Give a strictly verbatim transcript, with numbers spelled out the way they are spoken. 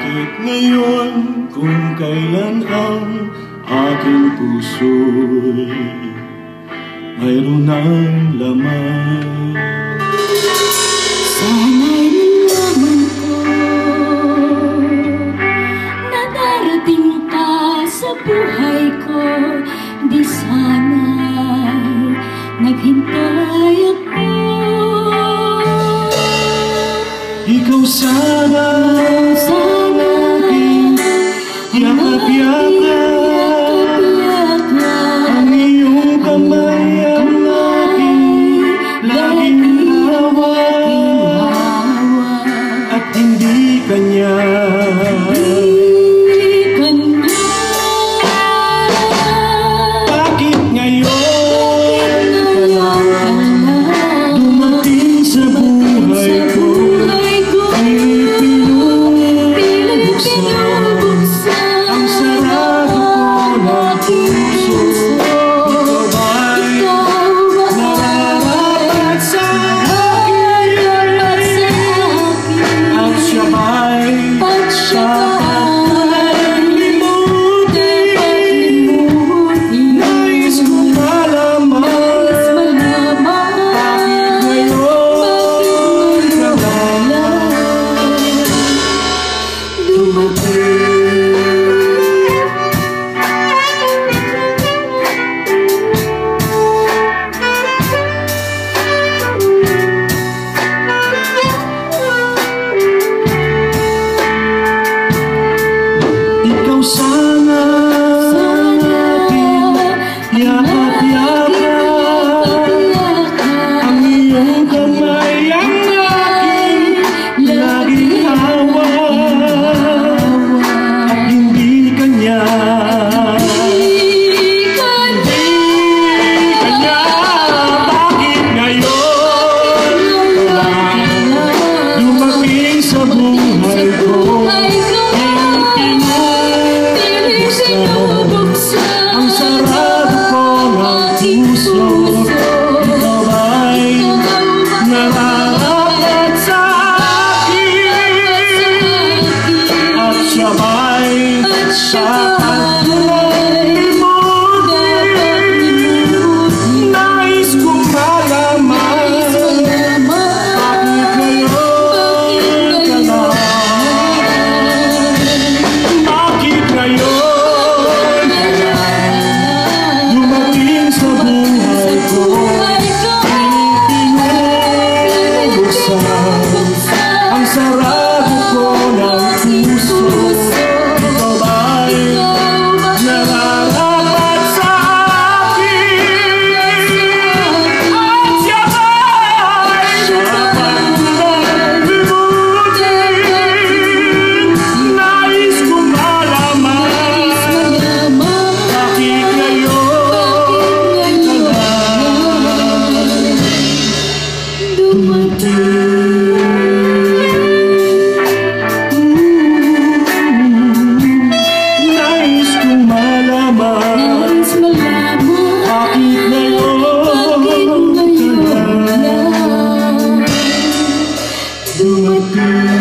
Bakit ngayon kung kailan ang aking puso'y mayroon ng laman? Sana'y nalaman ko na darating ka sa buhay ko. Di sana'y naghintay ako. Ikaw sana, sana yakap-yakap, ang iyong kamay ang aking laging hawak, at hindi kanya. Bakit ngayon dumating sa buhay ko? Ikaw sana, yakap-yakap, ang iyong kamay ang aking laging hawak, at hindi kanya. Hindi kanya. Bakit ngayon dumating sa buhay ko? Ang sarado ko ng puso, ikaw ay nararapat sa akin, at siya ay dapat limutin. Nais kong malaman, bakit ngayon ka na? Bakit ngayon ang sarado ko ng puso, ikaw ay nararapat sa akin, at siya ay dapat limutin. Nais kong malaman, bakit ngayon ka lang dumating? Nais kong malaman, bakit ngayon ka lang dumating?